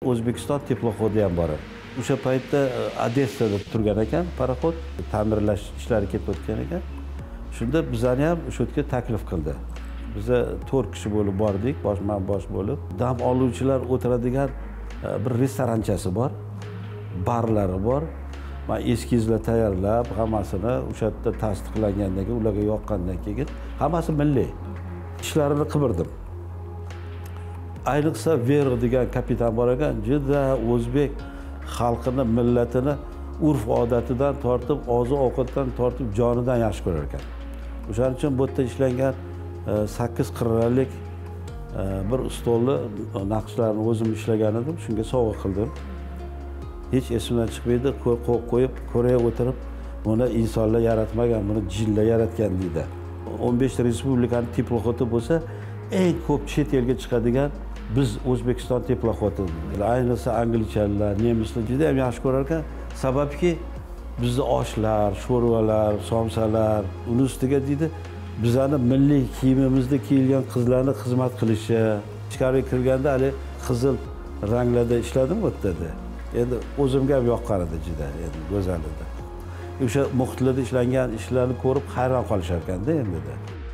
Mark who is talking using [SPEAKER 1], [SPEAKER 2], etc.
[SPEAKER 1] O'zbekiston teploxodi ham bor. O'sha paytda Odessada turgan ekan paraxod, ta'mirlash ishlari ketayotgan ekan. Shunda bizani ham o'sha yerga taklif qildi. Biza 4 kishi bo'lib bordik, bosh bo'lib. Dam oluvchilar o'tiradigan bir restoranchasi bor, barlari bor. Men eskizlar tayyorlab, hammasini o'sha yerda tasdiqlangandan keyin, ularga yoqqandan keyin hammasi milliy ishlarini qildirdim. Ayniqsa Ver degan kapitan bor ekan, juda o'zbek xalqini, millatini urf-odatidan tortib, oziq-ovqatdan tortib, jonidan yaxshi ko'rar ekan. O'shaning uchun bu yerda ishlangan 8 qirralik bir stolni naqshlarini o'zim ishlagan edim, shunga sovg'a qildim. Hech esimdan chiqmaydi, qo'yib, ko'raya o'tirib, buni insonlar yaratmagan, buni jinlar yaratgan deydi. 15 respublikaning teploxoti bo'lsa, eng ko'p chet elga chiqadigan biz O'zbekiston teploxoti. Ayniqsa anglichalar, nemislar juda ham yaxshi ko'rar ekan. Sababki bizda oshlar, sho'rvalar, somsalar, uni ustiga deydi, bizani milliy kiyimimizda kiyilgan qizlarni xizmat qilishi, ichkariga kirganda hali qizil ranglarda ishladim bu yerda. Endi o'zimga ham yoqqan edi juda, endi go'zal edi. O'sha muhitlarda ishlangan ishlarni ko'rib hayron qolishar ekanda endi.